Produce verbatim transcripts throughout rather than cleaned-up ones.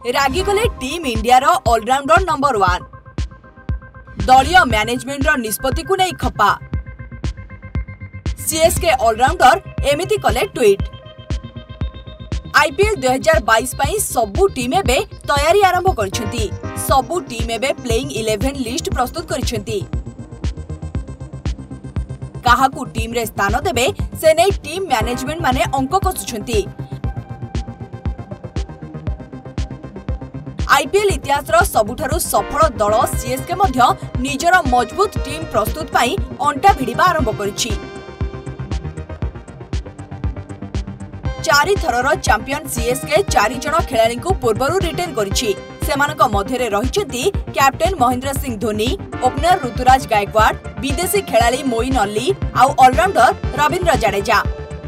रागिगले team India रो allrounder number one. दलीय management रो निष्पत्ति को नहीं खपा। सीएसके ऑलराउंडर एमिति कले ट्वीट। आईपीएल दो हज़ार बाईस पई सबु टीम एबे तैयारी आरंभ करछंती। सबु टीम एबे प्लेइंग इलेवन लिस्ट प्रस्तुत करछंती। काहाकू टीम रे स्थान देबे से नै टीम मैनेजमेंट माने अंक कसुछंती। आईपीएल इतिहास रो सबुठारु सफल दल सीएसके मध्य निजर मजबूत टीम प्रस्तुत पाई अंटा भिड़िबा आरंभ करिछि। चारि थरर चैंपियन सीएसके चारि जण खेलाड़ी को पूर्वरु रिटेन करिछि। सेमानक मध्यरे रहिछंती कैप्टेन महेंद्र सिंह धोनी, ओपनर ऋतुराज गायकवाड़, विदेशी खेलाड़ी मोइन अली आउ ऑलराउंडर रविंद्र जडेजा।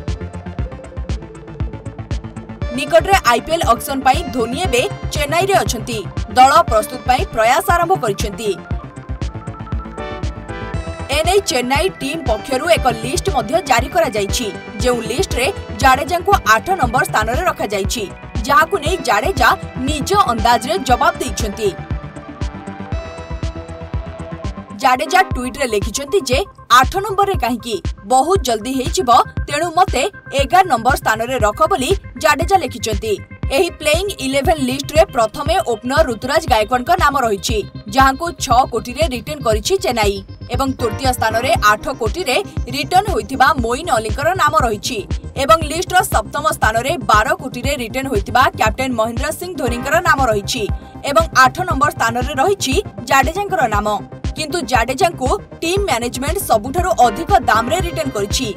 निकटरे आईपीएल ऑक्शन पाई धोनी एबे चेन्नई रे अछंती। दल प्रस्तुत पाई प्रयास आरंभ करिसेंती। एने चेन्नई टीम पक्षरु एक लिस्ट मध्य जारी करा जायछि। जेउ लिस्ट रे जाडेजा को आठ नंबर स्थान रे रखा जायछि, जाहाकु नै जाडेजा निज अंदाज रे जवाब दैछंती। जाडेजा ट्वीट रे लिखिछंती जे आठ नंबर रे काहेकि बहुत जल्दी हेइचिबो, तेणु मते एगार नंबर स्थान रे रख बोली जाडेजा लिखिछंती। एही प्लेइंग इलेवन लिस्ट रे प्रथमे ओपनर ऋतुराज गायकवाड़ का नाम रहिछि, जहांकु छह कोटी रे रिटर्न करिछि चेन्नई। एवं तृतीय स्थान रे आठ कोटी रे रिटर्न होइथिबा मोइन अलीकर नाम रहिछि। एवं लिस्ट रो सप्तम स्थान रे बारह कोटी रे रिटर्न होइथिबा कैप्टेन महेंद्र सिंह धोनीकर नाम रहिछि। एवं आठ नंबर स्थान रे रहिछि जाडेजांकर नाम। किंतु जाडेजा को टीम मैनेजमेंट सबुठारु अधिक दाम रे रिटर्न करिछि।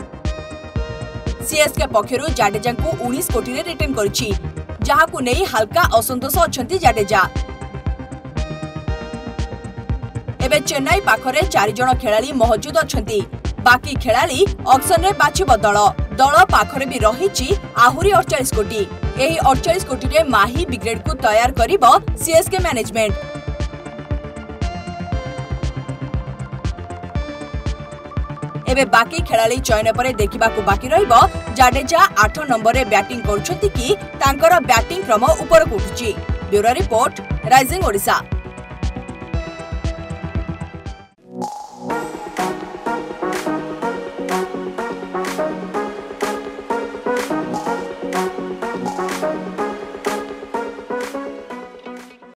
सीएसके पक्षरु जाडेजा को उन्नीस कोटी रे रिटर्न करिछि, जहाकु नै हल्का असंतोष अछंती जाडेजा। एबे चेन्नई पाखरे चारि जण खेलाड़ी मौजूद अछंती। बाकी खेलाड़ी ऑक्शन रे बाछिब दल। दल पाखरे भी रहिछि आहुरी अड़तालीस कोटी। एही अड़तालीस कोटी रे माही बिग्रेड को तैयार करिबो सीएसके मैनेजमेंट। एबे बाकी खेलाड़ी चयन पर देखा बाकी रहिबो जाडेजा आठ नंबर रे बैटिंग करुछंती कि तांकर बैटिंग क्रम ऊपर उठुछि। Bureau report, rising Odisha.